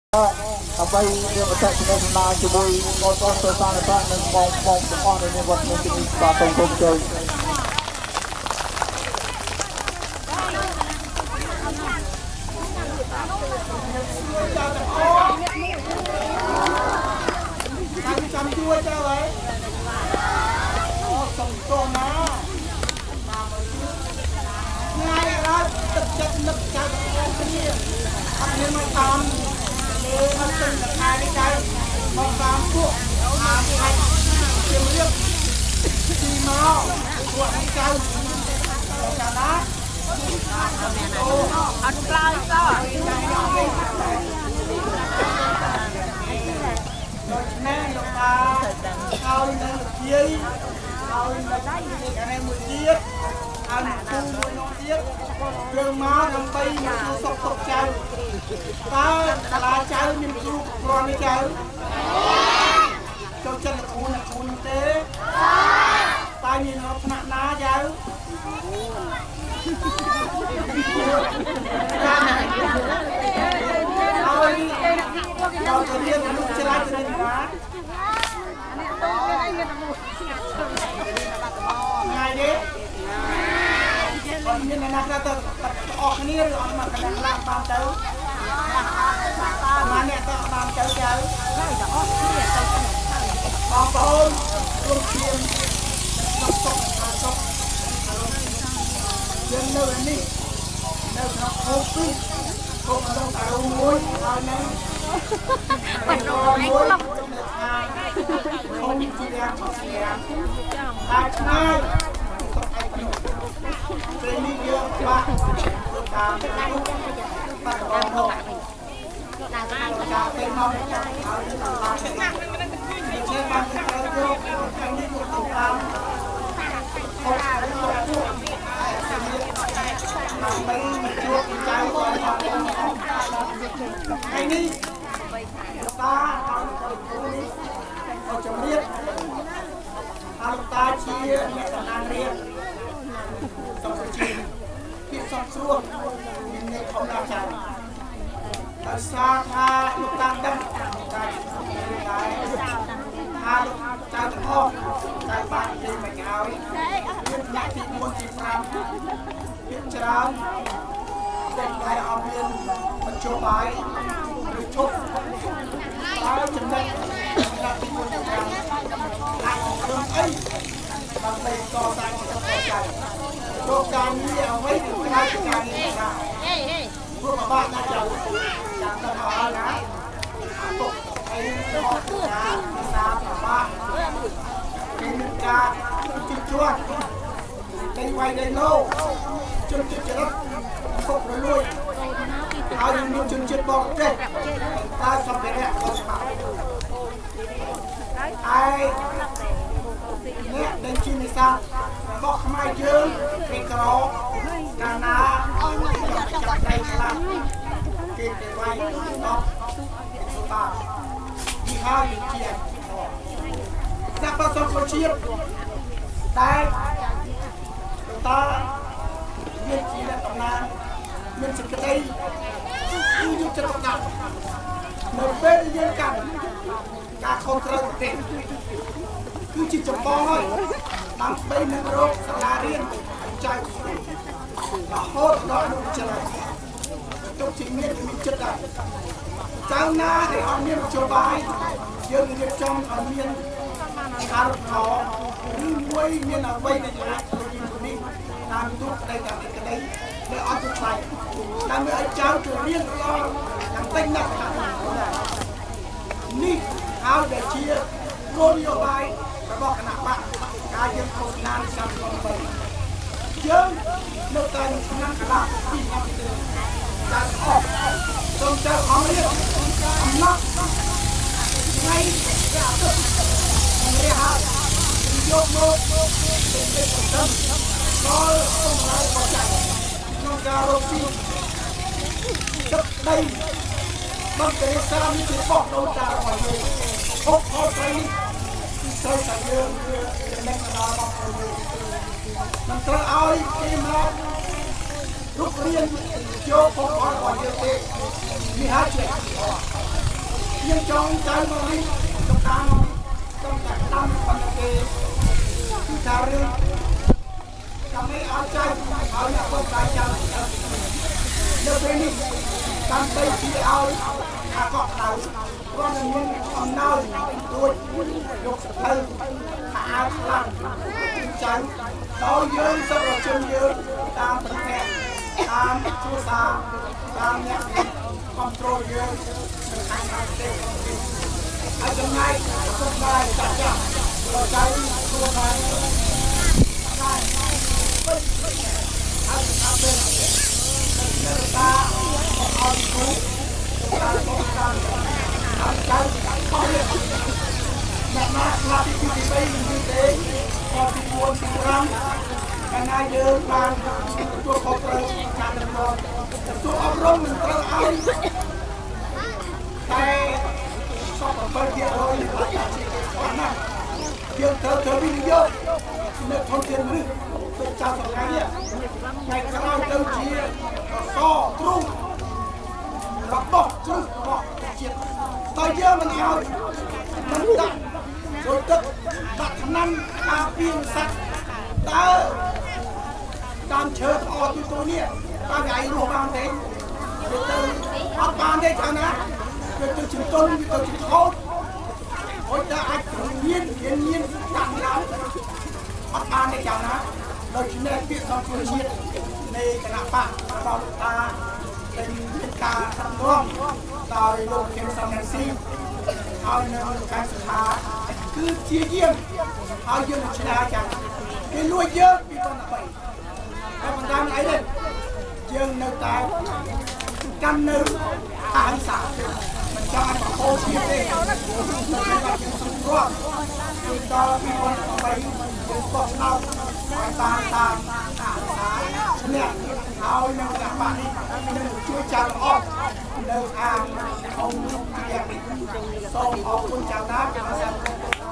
ដើម្បីយើងបច្ចេកទេសដំណើរជាមួយបងប្អូនទៅសាធារណៈនិងបងប្អូនទាំងអស់នៅវត្តនេះបាទសូមគោរពជើញចាំជួយចៅហើយសុំទោសណាថ្ងៃរត់ទឹកចិត្តនឹកចៅទាំងអស់គ្នាអត់មានមកតាមអត់ទាំងខែនេះដែរមកតាមពួកអាខេត្តជារៀបទីមកពួកនេះចៅចាណាអត់ផ្លើយសោះដូច្នេះលោកតាឲ្យនៅជាយឲ្យនៅដៃអានេះមួយទៀតអនុគូមួយនោះទៀតយើងមកដើម្បីមកសុខទុក្ខចៅតើសាលាចៅមានគ្រូគ្រាន់ទេចៅចូលចិត្តគ្រូទេតែមានរកថ្នាក់ណាចៅឲ្យដល់ទៅរៀនមនុស្សច្រើនទៅណាថ្ងៃនេះគាត់មានអ្នកណាទៅអស់គ្នាឬអត់មកកណ្ដាលឡើងបានទៅមកអ្នកទៅបានទៅចៅបងប្អូនរួមគ្នាសុខយើងនៅនេះនៅក្នុងអូពីគុំក្នុងតារូមួយហើយនៅបានរយមួយខ្ញុំជាយ៉ាងតែថ្ងៃពេលនេះយើងបាក់តាមបាក់បងមកតាមពេលមកហើយបានជាបានទៅយកខាងនេះមកតាមដើម្បីមកជួបចៅបងថ្ងៃនេះលោកតាអរជំរាបលោកតាជាអ្នកតំណាងរាជសំជាភាពសំស្រួលមានអ្នកធំដល់ចៅដោយសារថាលោកតាដឹងតែថាលោកចៅទាំងអស់តែបាននិយាយមកហើយមានអ្នកទី1ទី5ភាគច្រើនតែអត់មានបញ្ចុះបាយឬឈប់ហើយចំណេះអ្នកទី1ទី5អាចធ្វើអីដើម្បីកសាងជីវិតរបស់ចៅលោកការងារអ្វីគឺការងារណាព្រោះបាក់ណាចៅចាំទៅហើយណាពុកអីអត់ការសាបាក់មានការជិះជាន់តែវាយដៃលោជន់ចិត្តចរិតពុករលួយហើយមានជនជាតិបរទេសតែសម្ភារៈក៏ស្មារតីហើយអ្នកដែលជានេសាទរបស់ខ្មែរយើងគេក្រកាលណាចាប់ដៃខ្លះគេទៅវាយដល់សុបាទនេះហើយជាអ្នកប្រសពជាតិតែតើមានជាតំណាងមានសេចក្តីគឺយុទ្ធសាស្ត្រកម្មនៅពេលយើងកាន់ការខុសត្រូវប្រទេសគឺជាចម្បងហើយដើម្បីនឹងរកសាលារៀនចៅរហូតដល់អនុវិទ្យាល័យទុកជាមានចិត្តដែរចៅណាដែលអត់មាននយោបាយយើងរៀបចំឲ្យមានអារម្មណ៍ឬមួយមានអ្វីដែលអាចធ្វើនេះតាមទូក្តីតាមក្តីដែលអត់ទៅខ្លាយដើម្បីឲ្យចៅទៅរៀនល្អយ៉ាងតិចណាស់នេះហើយដែលជាគោលនយោបាយរបស់គណៈបកការយើងឃោសនាឆ្នាំ2023យើងនៅតែឆ្នាំកន្លះពីឆ្នាំទី1តែអស់សូមចៅអមរៀបអំណត់ថ្ងៃជាអត់ព្រះហើយយកមកเป็นប្រសិទ្ធដល់សម្រាប់បច្ច័យក្នុងការរកស៊ីទឹកដីបានតែសាមជាបោះដូនតារបស់យើងហូបហូបត្រីនេះត្រូវតែយើងចំណេះដល់របស់យើងមិនត្រូវឲ្យគេមករុករៀនយកផងរបស់យើងទេនេះហើយជា trong trái mới trong ta nó trong cả năm phần kề chào rừng trong mấy áo trái áo nhà con trái chào nước bên đi tam tây chỉ áo cọp đầu con là những ông nào tôi dục thân áo lăng trắng đôi dương sắp vào chân dương tam tấn hẹn tam chua xa tam nhạc control dương ai trong ngày không bài chặt chặt rồi cháy chua bài ai bên ta on cú ta không ta cháy không được mà là đi bay như thế có đi buôn đi răng cái này đưa bàn chua không rồi chặt được rồi chua ông rong mình tới ai cái sau đó bên kia rồi là chuyện thơ bị vô nên không tiền nữa tôi chào tất cả nhé ngày cái nào đâu chỉ so trung và bọc chứ bọc chuyện tôi giờ mình ao mình đặt rồi tức đặt năm pin sạch ta đang chờ họ từ tôi nè ta gái đồ ban thế rồi từ bắt ban đây chẳng á rồi từ chúng tôi từ chúng tôi ôi ta ai nhiên đặng lắm bắt ban đây chẳng á rồi chúng ta biết trong phương diện này cái nào bạn vào taเป็นการทำร่วมต่อโลกเข็มสมัยซีเอาเนื้อการศึกษาคือเชี่ยเยี่ยมเอาเยอะชนะจังเป็นรวยเยอะมีต้นไปแล้วมันทำอะไรเลยยังเนื้อตายกันเนื้อทหารสาวมันจะมาโคเชียเองมันเป็นแบบสุดร่วมคือต่อมีคนไปเป็นกองเราไปตามทหารสาวเนี่ยเอาเนื้อจากบ้านช่วยจับออกเดินทางองค์เกียรติส่งออกคุณเจ้าน้ำมาสั่ง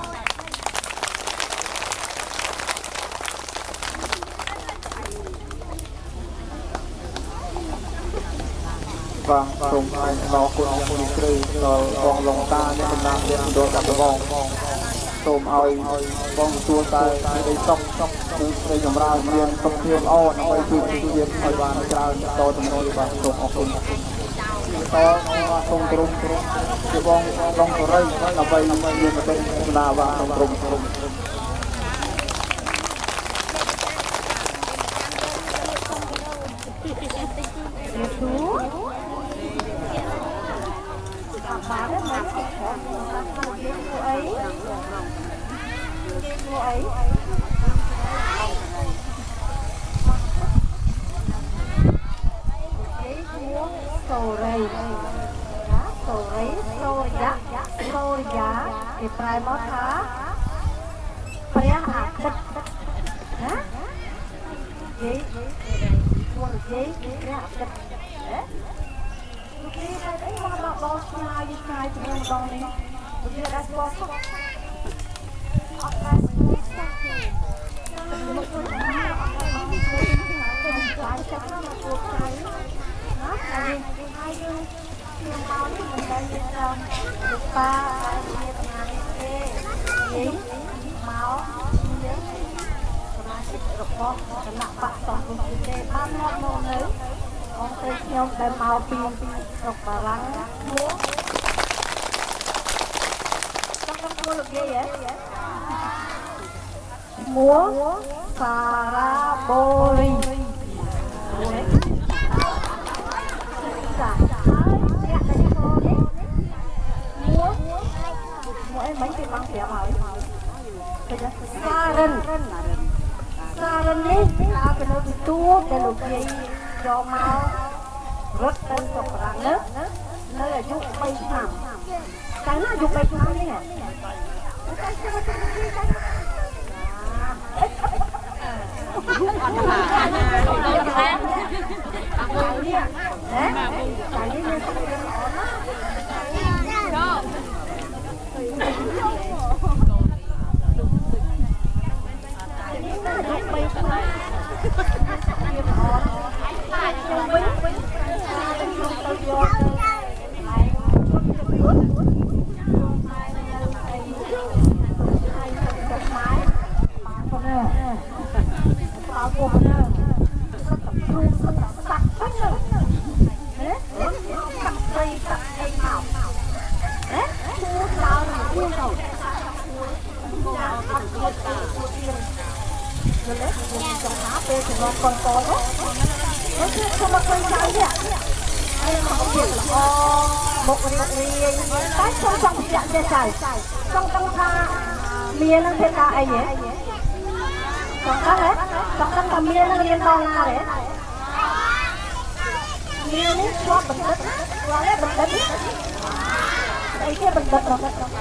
ฟังตรงไปรอคุณยังมีคลื่นรอกองลงตาเนี่ยเป็นนามเรียนโดยกับมองตมเอาบองตัวตายในต้องในยมราเรียนต้องเทียมอ้อนไปคือเรียนไปวางกลางต่อตรงโน้นไปตรงออกตรงต่อตรงจะบองลงตัวไรเราไปเรียนมาเป็นนาวาตรงthì phải mất hả? Phải hả? Hả? Gì? Mua được gì? Phải hả? Lúc đi đây đấy mà nó bó xa như khai thì nó bó đi. Lúc đi đã bó không? Ốc ra sắc thì một người hả? Phải chắc nó cuộc khai. Nó là gì? Hai đứa nhưng bao nhiêu mình đây như sao? Lúc ba gì máu nhớ mà xịt rục con cái nặng bạc toàn cùng chị tê ba ngon ngon nữ con tê nhông để máu pin rục và răng múa con múa được ghê vậy múa paraboli mấy cái băng kẹo hỏi sa rân ấy là cái nó bị tua cái lục gì cho mau rất tên sọc răng nước nó là giúp bay thảm cái nó giúp bay thảm đấy nè ជំនាន់កូនៗនោះគឺខ្ញុំមកឃើញចៅនេះហើយមកពីល្អមករៀនតែខ្ញុំចង់បញ្ជាក់ទេចៅចង់ដឹងថាមាននឹងធ្វើការអីហ៎ចង់ដឹងហ៎ចង់ដឹងថាមាននឹងរៀនដល់ណាហ៎មាននេះជាប់បណ្ឌិតបណ្ឌិតអីគេបណ្ឌិតរបស់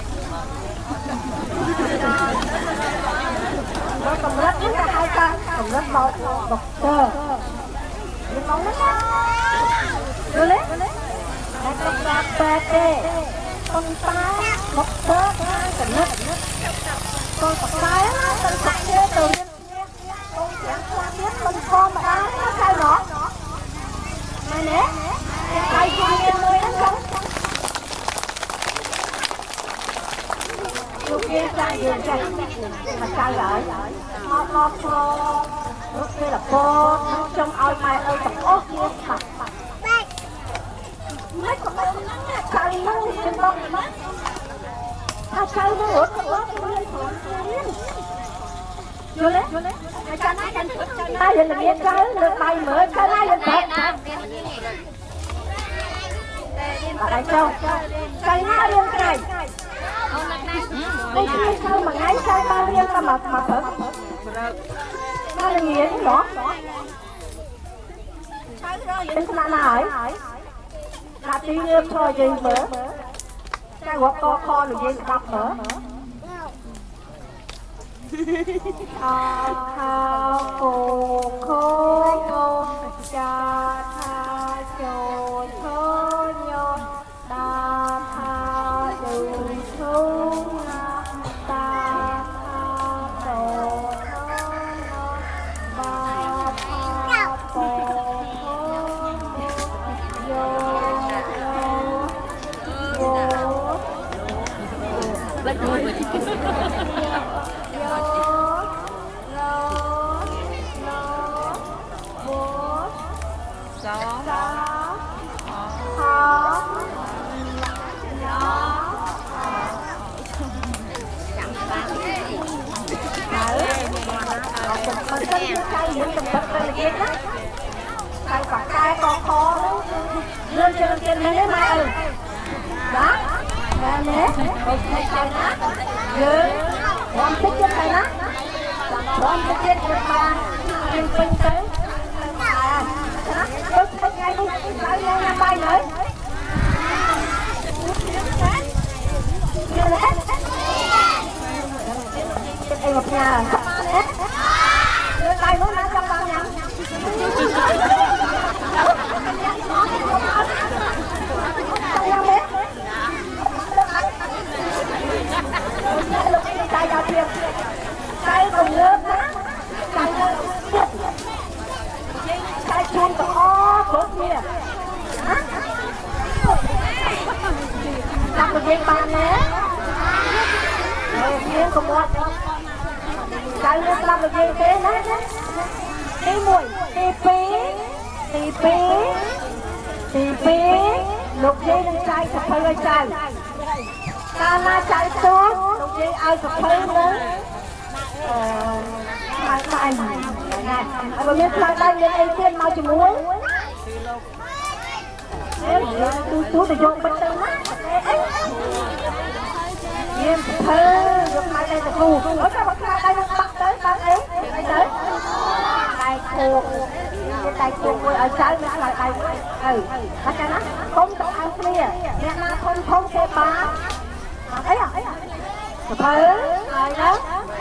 កម្រិតនេះគេហៅថាកម្រិតដល់ដុកទ័ររៀនដល់ណាយល់ទេតែប្រកាសបែបទេប៉ុន្តែដុកទ័រខាងកម្រិតក៏ប្រកាសទៅប្រទេសទៅរៀនអូនទាំងខ្លះទៀតមិនធម្មតាណាចៅណោះមែនទេហើយជួយរៀនមួយហ្នឹងលោកនិយាយចាយើងចាមកចៅហើយមកចូលលោកពេលលពោខ្ញុំឲ្យម៉ែអើទាំងអស់គ្នាស្ដាប់មិនក៏មិនណាចៅនោះខ្ញុំบอกណាថាចៅនោះរត់ទៅរៀនយល់ទេអាចារ្យណាកាន់តែយើងរៀនចៅលើដៃមើលចៅណាយើងប្រាប់អត់ចៅចៅណារៀនក្រៃអូនណាស់ណាស់ទៅចៅមួយថ្ងៃចៅបានរៀនតែមកព្រឹកបានរៀនហ៎ចៅរៀនថ្នាក់ណាហើយដាក់ទីរៀនខយើងមើលចៅរកខនិយាយស្ដាប់មើលអខោគោខូចាថាចូលខូញោតាថាដូចធូណាតាថាចូលបាថាពោយោបាច់មួយយើងកំពុងតែនិយាយណាហើយបកកែកខនោះរឿងច្រើនទៀតមែនទេម៉ែអើបាទមែនទេអូខេចាំណាយើងរំតិចទៀតហើយណារំតិចទៀតយើងបានយើងពេញទៅបាទណាទៅថ្ងៃនេះហើយយើងណាបាយហើយយើងហេតុអីមកផ្ញើđây nó đang trong bao nhiêu? Tay vào tiền, tay cùng lớp á, tay chuông có ó tốt kia, làm được việc bàn nhé, riêng cùng một. Cái nước làm được gì thế đấy tí mùi tí phí lục dây đang chạy sập phơi ơi chạy ta na chạy xuống lục dây ai sập phơi nữa hai tay này ở bên phía đây lên đây trên mau chừng muối tôi để vô bên đây mắt em thơ được mai đây là cù ở các bạn đây nó bắt tới bán ấy tới tay cù ở trái nó là tay bắt cho nó không tự ăn kia mẹ na không xe bán ấy à thơ rồi đó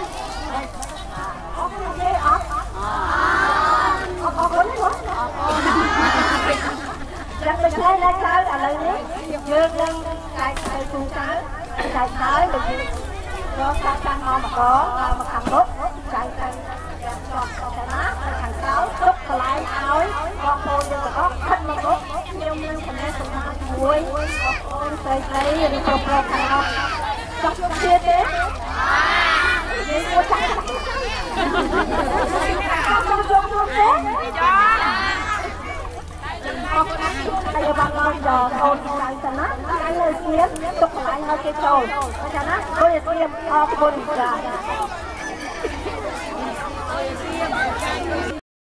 mình thấy lá trái là lời nước dương lên tay cù trái chạy tới được có cái căn ho mà có mà thằng đốt chạy cho nó thằng sáu đốt lại áo con cô cho có thân mà đốt nhiều như phần này tụi hai muối con xây đi chụp ra thằng học chọc chia thế đi mua chạy không chụp thế bây giờ bạn nói giờ con chạy cho nó anh ơi kiếm chụp lại hơi cái trồi cho nó tôi kiếm con ra